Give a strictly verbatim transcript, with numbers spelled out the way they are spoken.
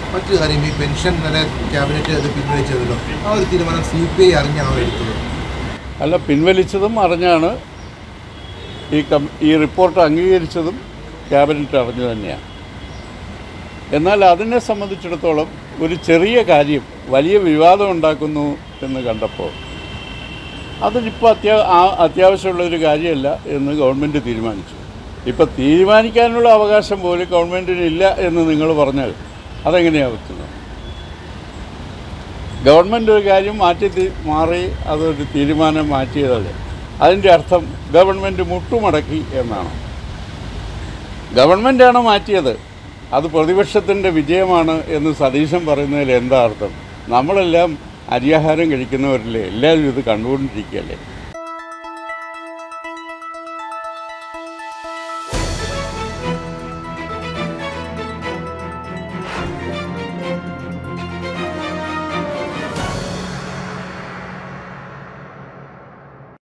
മറ്റൊരു കാര്യം, ഈ പെൻഷൻ നില ക്യാബിനറ്റ് അത് പിൻവലിച്ചതല്ലോ, ആ ഒരു തീരുമാനം സി പി ഐ അറിഞ്ഞാണോ എടുത്തത്? അല്ല, പിൻവലിച്ചതും അറിഞ്ഞാണ്. ഈ കം ഈ റിപ്പോർട്ട് അംഗീകരിച്ചതും ക്യാബിനറ്റ് അറിഞ്ഞു തന്നെയാണ്. എന്നാൽ അതിനെ സംബന്ധിച്ചിടത്തോളം ഒരു ചെറിയ കാര്യം വലിയ വിവാദം ഉണ്ടാക്കുന്നു എന്ന് കണ്ടപ്പോൾ അതിനിപ്പോൾ അത്യാ അത്യാവശ്യമുള്ളൊരു കാര്യമല്ല എന്ന് ഗവൺമെൻറ് തീരുമാനിച്ചു. ഇപ്പോൾ തീരുമാനിക്കാനുള്ള അവകാശം പോലും ഗവൺമെൻറ്റിനില്ല എന്ന് നിങ്ങൾ പറഞ്ഞാൽ അതെങ്ങനെയാണ് പറ്റുന്നത്? ഗവൺമെൻറ് ഒരു കാര്യം മാറ്റി മാറി അതൊരു തീരുമാനം മാറ്റിയതല്ലേ, അതിൻ്റെ അർത്ഥം ഗവൺമെൻറ് മുട്ടുമടക്കി എന്നാണ്. ഗവൺമെൻറ്റാണ് മാറ്റിയത്, അത് പ്രതിപക്ഷത്തിൻ്റെ വിജയമാണ് എന്ന് സതീശൻ പറയുന്നതിൽ എന്താ അർത്ഥം? നമ്മളെല്ലാം അരിയാഹാരം കഴിക്കുന്നവരല്ലേ, എല്ലാവരും ഇത് കണ്ടുകൊണ്ടിരിക്കുകയല്ലേ.